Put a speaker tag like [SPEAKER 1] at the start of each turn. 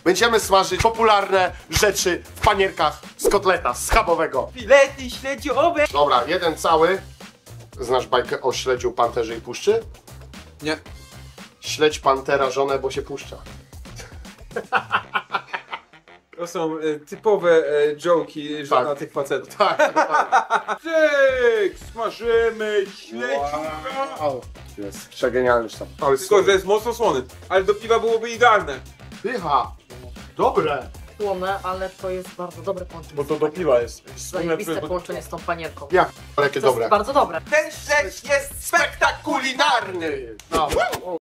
[SPEAKER 1] Będziemy smażyć popularne rzeczy w panierkach z kotleta schabowego.
[SPEAKER 2] Filety śledziowe.
[SPEAKER 1] Dobra, jeden cały. Znasz bajkę o śledziu, panterze i puszczy?
[SPEAKER 2] Nie.
[SPEAKER 1] Śledź pantera żonę, bo się puszcza.
[SPEAKER 2] To są typowe joke'i żona tych facetów.
[SPEAKER 1] Tak, tak.
[SPEAKER 2] Cyk, smażymy śledzi.
[SPEAKER 1] Wow. Jest przegenialny sztab. Ale
[SPEAKER 2] Tylko, że jest mocno słony. Ale do piwa byłoby idealne.
[SPEAKER 1] pycha. Dobre.
[SPEAKER 3] Słone, ale to jest bardzo dobre połączenie.
[SPEAKER 4] Bo to do piwa jest.
[SPEAKER 3] Zajebiste połączenie z tą panierką.
[SPEAKER 1] Jak jakie
[SPEAKER 3] To jest
[SPEAKER 1] dobre.
[SPEAKER 3] bardzo dobre.
[SPEAKER 2] Ten śledź jest spektakularny.
[SPEAKER 1] No.